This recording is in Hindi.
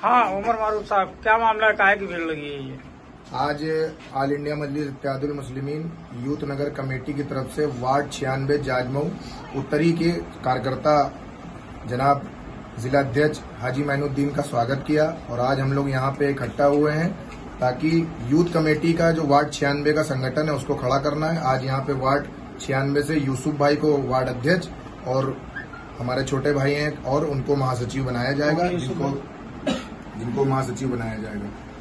हाँ, उमर मारूफ साहब, क्या मामला है, काहे की भीड़ लगी है ये? आज all India Majlis Ittehadul Muslimeen youth नगर कमेटी की तरफ से वार्ड 96 जाजमऊ उत्तरी के कार्यकर्ता जनाब जिला अध्यक्ष हाजी मैनुद्दीन का स्वागत किया और आज हम लोग यहाँ पे इकट्ठा हुए हैं ताकि यूथ कमेटी का जो वार्ड 96 का संगठन है उसको खड़ा करना है। आज यहाँ पे वार्ड 96 से यूसुफ भाई को वार्ड अध्यक्ष और हमारे छोटे भाई हैं और उनको महासचिव बनाया जाएगा, जिनको महासचिव बनाया जाएगा।